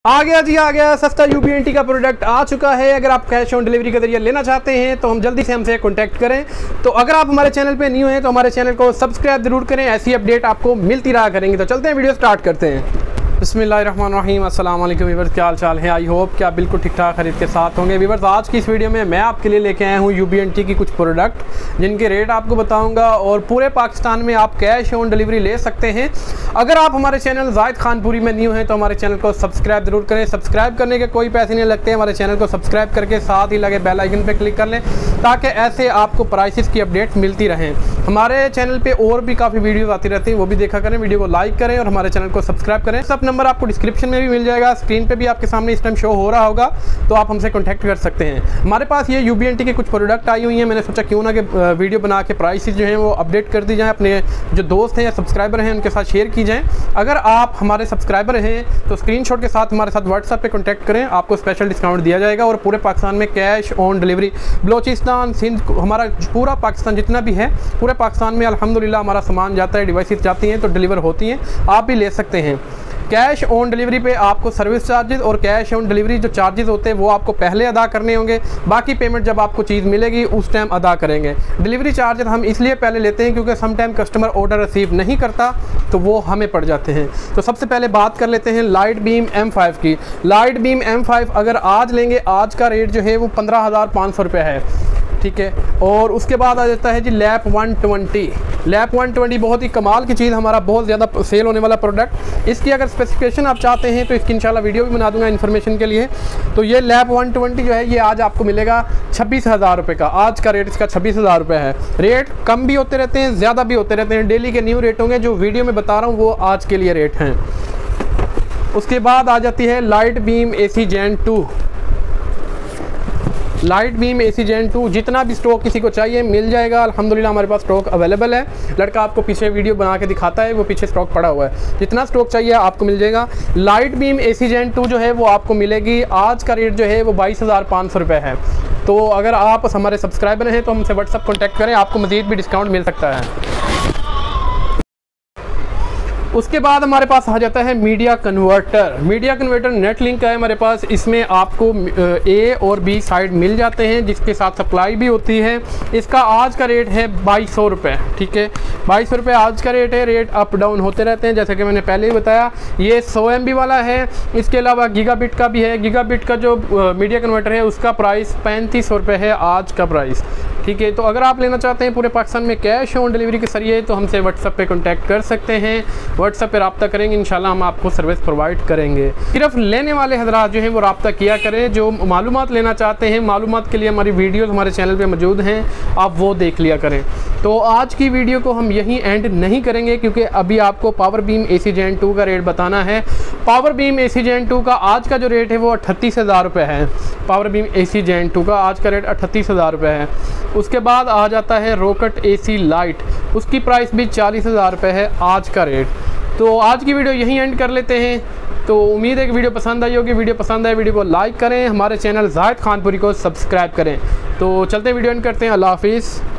आ गया जी, आ गया सस्ता UBNT का प्रोडक्ट आ चुका है। अगर आप कैश ऑन डिलीवरी के जरिए लेना चाहते हैं तो हम जल्दी से हमसे कांटेक्ट करें। तो अगर आप हमारे चैनल पे न्यू हैं तो हमारे चैनल को सब्सक्राइब जरूर करें, ऐसी अपडेट आपको मिलती रहा करेंगे। तो चलते हैं, वीडियो स्टार्ट करते हैं। बिस्मिल्लाहिर्रहमानिर्रहीम, अस्सलाम वालेकुम वीवर्स, क्या हाल चाल है? आई होप कि आप बिल्कुल ठीक ठाक खरीद के साथ होंगे। वीवर्स, आज की इस वीडियो में मैं आपके लिए लेके आया हूँ UBNT की कुछ प्रोडक्ट जिनके रेट आपको बताऊंगा और पूरे पाकिस्तान में आप कैश ऑन डिलीवरी ले सकते हैं। अगर आप हमारे चैनल जाहिद खानपुरी में न्यू हैं तो हमारे चैनल को सब्सक्राइब जरूर करें। सब्सक्राइब करने के कोई पैसे नहीं लगते, हमारे चैनल को सब्सक्राइब करके साथ ही लगे बेल आइकन पर क्लिक कर लें ताकि ऐसे आपको प्राइसेस की अपडेट मिलती रहें। हमारे चैनल पे और भी काफ़ी वीडियोस आती रहती हैं, वो भी देखा करें। वीडियो को लाइक करें और हमारे चैनल को सब्सक्राइब करें। सब नंबर आपको डिस्क्रिप्शन में भी मिल जाएगा, स्क्रीन पे भी आपके सामने इस टाइम शो हो रहा होगा, तो आप हमसे कांटेक्ट कर सकते हैं। हमारे पास ये UBNT के कुछ प्रोडक्ट आई हुई हैं। मैंने सोचा क्यों ना कि वीडियो बना के प्राइसेस जो हैं वो अपडेट कर दी जाएँ, अपने जो दोस्त हैं या सब्सक्राइबर हैं उनके साथ शेयर की जाएँ। अगर आप हमारे सब्सक्राइबर हैं तो स्क्रीनशॉट के साथ हमारे साथ व्हाट्सएप पे कांटेक्ट करें, आपको स्पेशल डिस्काउंट दिया जाएगा। और पूरे पाकिस्तान में cash on delivery, Balochistan, Sindh, हमारा पूरा पाकिस्तान जितना भी है, पूरे पाकिस्तान में अल्हम्दुलिल्लाह हमारा सामान जाता है, डिवाइसेस जाती हैं तो डिलीवर होती हैं, आप भी ले सकते हैं। कैश ऑन डिलीवरी पे आपको सर्विस चार्जेस और कैश ऑन डिलीवरी जो चार्जेस होते हैं वो आपको पहले अदा करने होंगे, बाकी पेमेंट जब आपको चीज़ मिलेगी उस टाइम अदा करेंगे। डिलीवरी चार्जेस हम इसलिए पहले लेते हैं क्योंकि some time customer order receive नहीं करता तो वो हमें पड़ जाते हैं। तो सबसे पहले बात कर लेते हैं लाइट बीम M5 की। लाइट बीम M5 अगर आज लेंगे, आज का रेट जो है वो 15,500 रुपये है, ठीक है। और उसके बाद आ जाता है जी लैप 120। लैप 120 बहुत ही कमाल की चीज़, हमारा बहुत ज़्यादा सेल होने वाला प्रोडक्ट। इसकी अगर स्पेसिफिकेशन आप चाहते हैं तो इसकी इंशाल्लाह वीडियो भी बना दूंगा इन्फॉर्मेशन के लिए। तो ये लैप 120 जो है ये आज आपको मिलेगा 26,000 रुपये का। आज का रेट इसका 26,000 रुपये है। रेट कम भी होते रहते हैं, ज़्यादा भी होते रहते हैं, डेली के न्यू रेट होंगे। जो वीडियो में बता रहा हूँ वो आज के लिए रेट हैं। उसके बाद आ जाती है light beam AC Gen 2। Light beam AC Gen 2 जितना भी स्टॉक किसी को चाहिए मिल जाएगा, अल्हम्दुलिल्लाह हमारे पास स्टॉक अवेलेबल है। लड़का आपको पीछे वीडियो बना के दिखाता है, वो पीछे स्टॉक पड़ा हुआ है, जितना स्टॉक चाहिए आपको मिल जाएगा। लाइट बीम AC Gen 2 जो है वो आपको मिलेगी, आज का रेट जो है वो 22,500 रुपये है। तो अगर आप हमारे सब्सक्राइबर हैं तो हमसे व्हाट्सअप कॉन्टैक्ट करें, आपको मज़ीद भी डिस्काउंट मिल सकता है। उसके बाद हमारे पास आ जाता है media converter. Media converter net link का है हमारे पास। इसमें आपको A और B साइड मिल जाते हैं, जिसके साथ सप्लाई भी होती है। इसका आज का रेट है 2200 रुपये, ठीक है। 2200 रुपये आज का रेट है। रेट अप डाउन होते रहते हैं, जैसे कि मैंने पहले ही बताया। ये 100 MB वाला है। इसके अलावा गीगाबिट का भी है। गीगाबिट का जो मीडिया कन्वर्टर है उसका प्राइस 3500 रुपये है आज का प्राइस, ठीक है। तो अगर आप लेना चाहते हैं पूरे पाकिस्तान में कैश ऑन डिलीवरी के जरिए तो हमसे व्हाट्सएप पे कांटेक्ट कर सकते हैं। व्हाट्सएप पे रब्ता करेंगे, इंशाल्लाह हम आपको सर्विस प्रोवाइड करेंगे। सिर्फ लेने वाले हजरात जो हैं वो रब्ता किया करें। जो मालूमात लेना चाहते हैं, मालूमात के लिए हमारी वीडियोस हमारे चैनल पे मौजूद हैं, आप वो देख लिया करें। तो आज की वीडियो को हम यहीं एंड नहीं करेंगे क्योंकि अभी आपको पावर बीम AC Gen 2 का रेट बताना है। पावर बीम AC Gen 2 का आज का जो रेट है वो 38,000 रुपये है। पावर बीम AC Gen 2 का आज का रेट 38,000 रुपये है। उसके बाद आ जाता है रॉकेट AC लाइट, उसकी प्राइस भी 40,000 रुपये है आज का रेट। तो आज की वीडियो यहीं एंड कर लेते हैं। तो उम्मीद है कि वीडियो पसंद आई होगी। वीडियो पसंद आए वीडियो को लाइक करें, हमारे चैनल जाहिद खानपुरी को सब्सक्राइब करें। तो चलते हैं, वीडियो एंड करते हैं। अल्लाह हाफिज़।